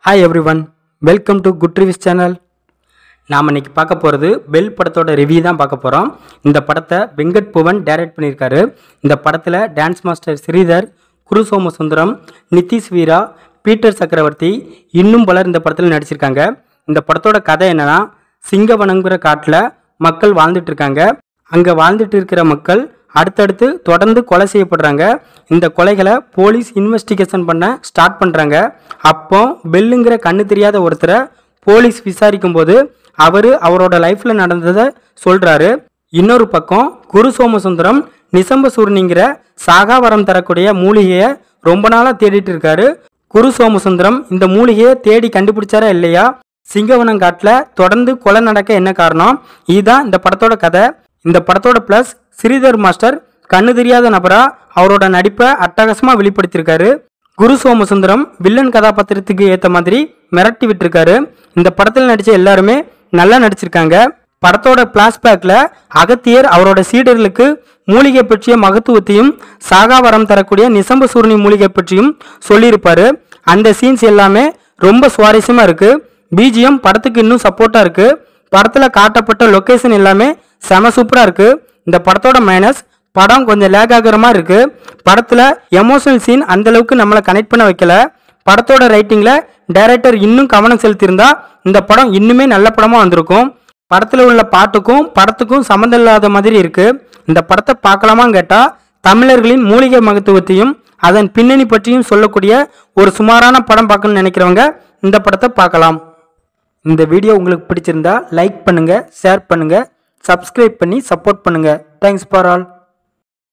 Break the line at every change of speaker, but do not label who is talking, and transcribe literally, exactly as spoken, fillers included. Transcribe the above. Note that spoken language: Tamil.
Hi everyone, welcome to Good Reviews channel. நாம் இன்னைக்கு பார்க்க போகிறது பெல் படத்தோட ரிவ்யூ தான் பார்க்க போகிறோம். இந்த படத்தை வெங்கட் புவன் டைரக்ட் பண்ணியிருக்காரு. இந்த படத்தில் dance master Sridhar, Guru Somasundaram, Nithish Veera, Peter Chakravarthy இன்னும் பலர் இந்த படத்தில் நடிச்சிருக்காங்க. இந்த படத்தோட கதை என்னன்னா, சிங்கவனங்கிற காட்டில் மக்கள் வாழ்ந்துட்டு இருக்காங்க. அங்கே வாழ்ந்துட்டு இருக்கிற மக்கள் அடுத்தடுத்து தொடர்ந்து கொலை செய்யப்படுறாங்க. இந்த கொலைகளை போலீஸ் இன்வெஸ்டிகேஷன் பண்ண ஸ்டார்ட் பண்ணுறாங்க. அப்போ பெல்லுங்கிற கண்ணு தெரியாத ஒருத்தரை போலீஸ் விசாரிக்கும் போது அவர் அவரோட லைஃப்பில் நடந்ததை சொல்கிறாரு. இன்னொரு பக்கம் குரு சோமசுந்தரம் நிசம்பசூர்ணிங்கிற சாகாவரம் தரக்கூடிய மூலிகையை ரொம்ப நாளாக தேடிட்டு இருக்காரு. குரு சோமசுந்தரம் இந்த மூலிகையை தேடி கண்டுபிடிச்சாரா இல்லையா, சிங்கவனங்காட்டில் தொடர்ந்து கொலை நடக்க என்ன காரணம், இதுதான் இந்த படத்தோட கதை. இந்த படத்தோட ப்ளஸ் ஸ்ரீதர் மாஸ்டர் கண்ணு தெரியாத நபரா அவரோட நடிப்பை அட்டகாசமாக வெளிப்படுத்தியிருக்காரு. குரு சோமசுந்தரம் வில்லன் கதாபாத்திரத்துக்கு ஏற்ற மாதிரி மிரட்டி விட்டுருக்காரு. இந்த படத்தில் நடித்த எல்லாருமே நல்லா நடிச்சிருக்காங்க. படத்தோட பிளாஷ்பேக்கில் அகத்தியர் அவரோட சீடர்களுக்கு மூலிகை பற்றிய மகத்துவத்தையும் சாகாவரம் தரக்கூடிய நிசம்பசூர்ணி மூலிகை பற்றியும் சொல்லியிருப்பாரு. அந்த சீன்ஸ் எல்லாமே ரொம்ப சுவாரஸ்யமாக இருக்குது. பிஜிஎம் படத்துக்கு இன்னும் சப்போர்ட்டாக இருக்குது. படத்தில் காட்டப்பட்ட லொக்கேஷன் எல்லாமே செம சூப்பராக இருக்குது. இந்த படத்தோட மைனஸ், படம் கொஞ்சம் லேக் ஆகிற மாதிரி இருக்குது. படத்தில் எமோஷனல் சீன் அந்தளவுக்கு நம்மளை கனெக்ட் பண்ண வைக்கல. படத்தோட ரைட்டிங்கில் டைரக்டர் இன்னும் கவனம் செலுத்தியிருந்தா இந்த படம் இன்னுமே நல்ல படமாக வந்திருக்கும். படத்தில் உள்ள பாட்டுக்கும் படத்துக்கும் சம்மந்தம் இல்லாத மாதிரி இருக்குது. இந்த படத்தை பார்க்கலாமான்னு கேட்டால், தமிழர்களின் மூலிகை மகத்துவத்தையும் அதன் பின்னணி பற்றியும் சொல்லக்கூடிய ஒரு சுமாரான படம் பார்க்கணும்னு நினைக்கிறவங்க இந்த படத்தை பார்க்கலாம். இந்த வீடியோ உங்களுக்கு பிடிச்சிருந்தா லைக் பண்ணுங்கள், ஷேர் பண்ணுங்கள், சப்ஸ்கிரைப் பண்ணி சப்போர்ட் பண்ணுங்கள். Thanks for all.